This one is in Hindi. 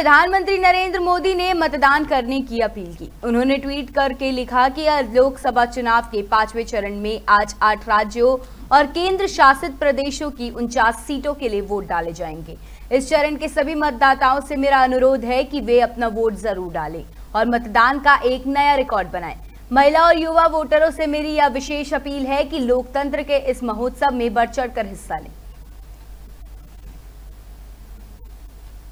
प्रधानमंत्री नरेंद्र मोदी ने मतदान करने की अपील की। उन्होंने ट्वीट करके लिखा कि लोकसभा चुनाव के 5वें चरण में आज 8 राज्यों और केंद्र शासित प्रदेशों की 49 सीटों के लिए वोट डाले जाएंगे। इस चरण के सभी मतदाताओं से मेरा अनुरोध है कि वे अपना वोट जरूर डालें और मतदान का एक नया रिकॉर्ड बनाएं। महिला और युवा वोटरों से मेरी यह विशेष अपील है कि लोकतंत्र के इस महोत्सव में बढ़ चढ़कर हिस्सा लें।